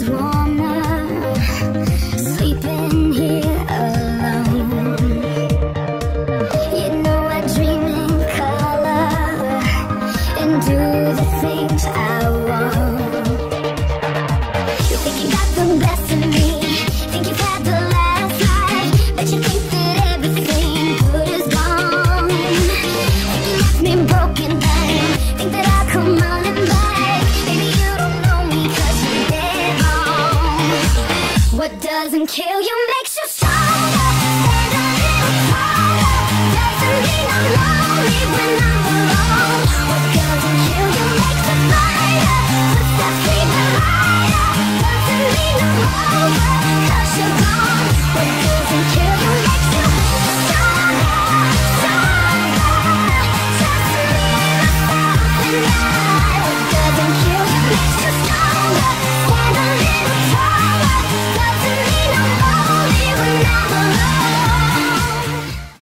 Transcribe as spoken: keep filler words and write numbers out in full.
warmer, sleeping here alone. You know I dream in color and do the things I want. You think you got the best of me, think you've had the last life, but you think that everything good is gone. Think you left me broken down, think that I'll come running back. Maybe you don't know me 'cause you're dead wrong. What doesn't kill you